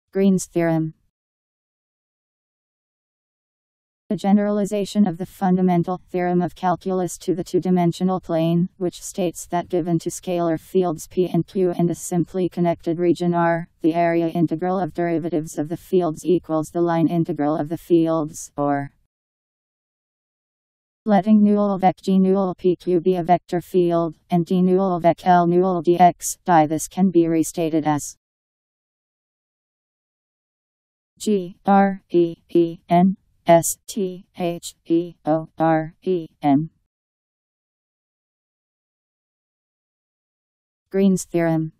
Green's theorem. A generalization of the fundamental theorem of calculus to the two-dimensional plane, which states that given two scalar fields P and Q and a simply connected region R, the area integral of derivatives of the fields equals the line integral of the fields, or letting null vec G null PQ be a vector field, and D null vec L null dx, this can be restated as G R E E N STHEOREM. Green's theorem.